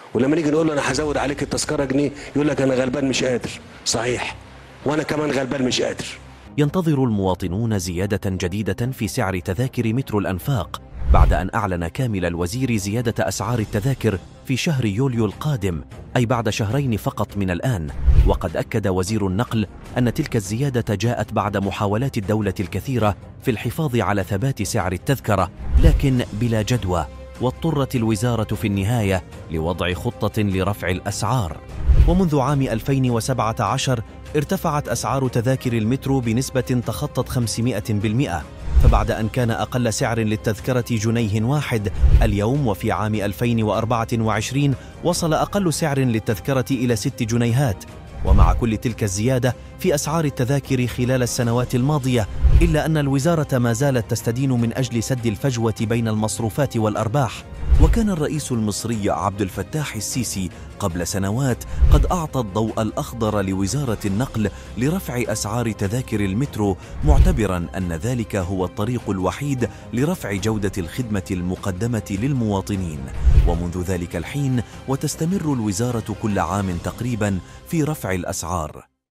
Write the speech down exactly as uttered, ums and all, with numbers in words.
ولما نيجي نقول له انا هزود عليك التذكره جنيه يقول لك انا غلبان مش قادر. صحيح، وانا كمان غلبان مش قادر. ينتظر المواطنون زيادة جديدة في سعر تذاكر مترو الأنفاق بعد أن أعلن كامل الوزير زيادة أسعار التذاكر في شهر يوليو القادم، أي بعد شهرين فقط من الآن. وقد أكد وزير النقل أن تلك الزيادة جاءت بعد محاولات الدولة الكثيرة في الحفاظ على ثبات سعر التذكرة، لكن بلا جدوى، واضطرت الوزارة في النهاية لوضع خطة لرفع الأسعار. ومنذ عام ألفين وسبعة عشر ارتفعت أسعار تذاكر المترو بنسبة تخطت خمسمائة بالمئة، فبعد أن كان أقل سعر للتذكرة جنيه واحد، اليوم وفي عام ألفين وأربعة وعشرين وصل أقل سعر للتذكرة إلى ست جنيهات. ومع كل تلك الزيادة في أسعار التذاكر خلال السنوات الماضية، إلا أن الوزارة ما زالت تستدين من أجل سد الفجوة بين المصروفات والأرباح. وكان الرئيس المصري عبد الفتاح السيسي قبل سنوات قد أعطى الضوء الأخضر لوزارة النقل لرفع أسعار تذاكر المترو، معتبرا أن ذلك هو الطريق الوحيد لرفع جودة الخدمة المقدمة للمواطنين. ومنذ ذلك الحين وتستمر الوزارة كل عام تقريبا في رفع الأسعار.